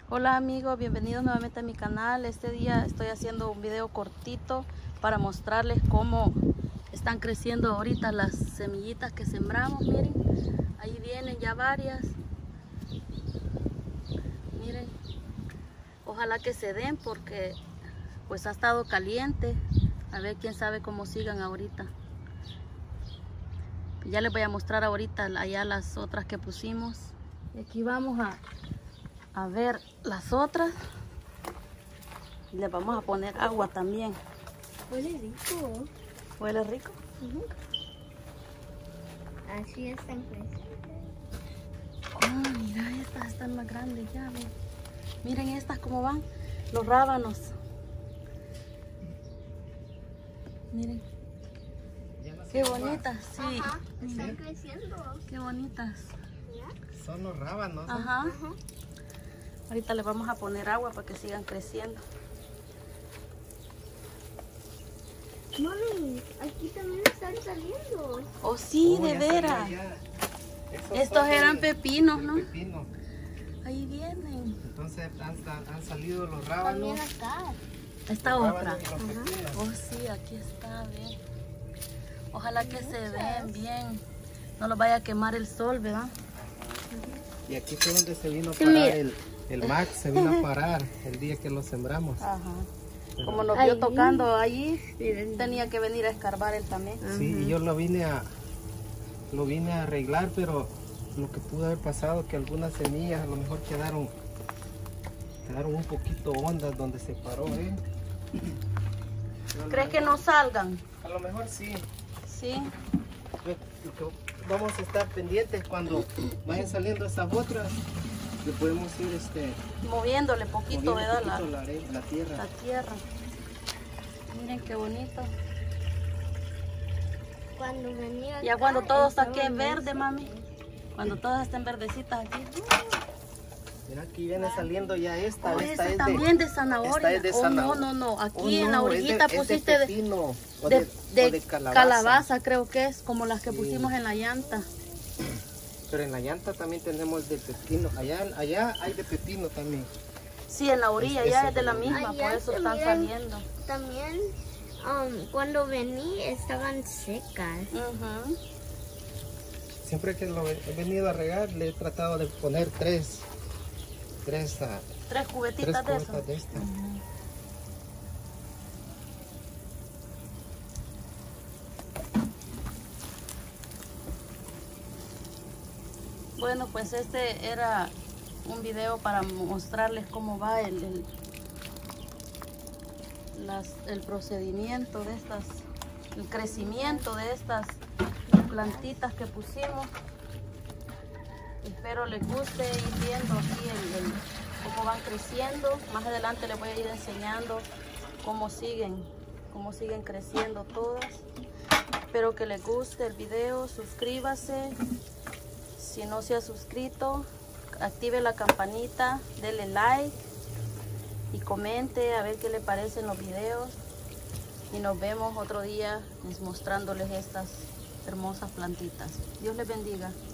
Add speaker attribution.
Speaker 1: Hola amigos, bienvenidos nuevamente a mi canal. Este día estoy haciendo un video cortito para mostrarles cómo están creciendo ahorita las semillitas que sembramos. Miren, ahí vienen ya varias. Miren, ojalá que se den porque pues ha estado caliente. A ver, quién sabe cómo sigan ahorita. Ya les voy a mostrar ahorita allá las otras que pusimos. Y aquí vamos a ver las otras. Y les vamos a poner agua también.
Speaker 2: Huele rico.
Speaker 1: ¿Huele rico?
Speaker 2: Así están creciendo.
Speaker 1: Oh, mira, estas están más grandes ya. Miren estas cómo van, los rábanos. Miren. Qué bonitas, sí.
Speaker 2: Ajá, están creciendo.
Speaker 1: Qué bonitas.
Speaker 3: Son los rábanos.
Speaker 1: Ajá. Ahorita les vamos a poner agua para que sigan creciendo.
Speaker 2: Mami, aquí también están saliendo.
Speaker 1: Oh, sí, de
Speaker 3: ya
Speaker 1: veras.
Speaker 3: salió ya.
Speaker 1: Estos
Speaker 3: son
Speaker 1: eran
Speaker 3: de
Speaker 1: pepinos, ¿no?
Speaker 3: pepino.
Speaker 1: Ahí vienen.
Speaker 3: Entonces han salido los
Speaker 2: También
Speaker 3: rábanos.
Speaker 2: acá.
Speaker 1: Esta
Speaker 3: Los
Speaker 1: otra.
Speaker 3: rábanos y los pepinos.
Speaker 1: Oh, sí, aquí está, ven. Ojalá que se den bien. No los vaya a quemar el sol, ¿verdad?
Speaker 3: Y aquí fue donde se vino a
Speaker 2: Sí,
Speaker 3: parar
Speaker 2: mira.
Speaker 3: el Max, se vino a parar el día que lo sembramos.
Speaker 1: Ajá. Como nos
Speaker 2: Ahí.
Speaker 1: vio tocando allí, tenía que venir a escarbar él también.
Speaker 3: Sí, y yo lo vine a arreglar, pero lo que pudo haber pasado que algunas semillas a lo mejor quedaron un poquito hondas donde se paró, ¿eh?
Speaker 1: ¿Crees que no salgan?
Speaker 3: A lo mejor sí.
Speaker 1: Sí.
Speaker 3: Lo que vamos a estar pendientes cuando vayan saliendo estas otras, le podemos ir
Speaker 1: Moviéndole poquito,
Speaker 3: moviendo
Speaker 1: ¿verdad?
Speaker 3: un poquito la tierra.
Speaker 1: La tierra. Miren qué bonito.
Speaker 2: Cuando venía
Speaker 1: Ya
Speaker 2: acá,
Speaker 1: cuando todo
Speaker 2: estaban
Speaker 1: saque
Speaker 2: muy
Speaker 1: verde,
Speaker 2: secos.
Speaker 1: mami. Cuando todas estén verdecitas aquí.
Speaker 3: Mira, aquí viene saliendo ya esta.
Speaker 1: Oh,
Speaker 3: esta
Speaker 1: esa
Speaker 3: es
Speaker 1: también de zanahoria.
Speaker 3: esta es de
Speaker 1: Oh,
Speaker 3: zanahoria.
Speaker 1: no. Aquí
Speaker 3: Oh,
Speaker 1: en la
Speaker 3: no,
Speaker 1: orillita
Speaker 3: es de
Speaker 1: pusiste de,
Speaker 3: pepino, o
Speaker 1: de
Speaker 3: de
Speaker 1: calabaza, creo que es, como las que
Speaker 3: Sí.
Speaker 1: pusimos en la llanta.
Speaker 3: Pero en la llanta también tenemos de pepino. Allá hay de pepino también.
Speaker 1: Sí, en la orilla ya es de la misma,
Speaker 2: Allá
Speaker 1: por eso están
Speaker 2: también.
Speaker 1: saliendo.
Speaker 2: También cuando vení estaban secas.
Speaker 1: Ujú.
Speaker 3: Siempre que lo he venido a regar, le he tratado de poner tres
Speaker 1: Tres cubetitas de eso.
Speaker 3: cubetas de estas.
Speaker 1: Bueno, pues este era un video para mostrarles cómo va el procedimiento de estas, el crecimiento de estas plantitas que pusimos. Espero les guste ir viendo aquí cómo van creciendo. Más adelante les voy a ir enseñando cómo siguen creciendo todas. Espero que les guste el video, suscríbase. Si no se ha suscrito, active la campanita, denle like y comente a ver qué le parecen los videos. Y nos vemos otro día mostrándoles estas hermosas plantitas. Dios les bendiga.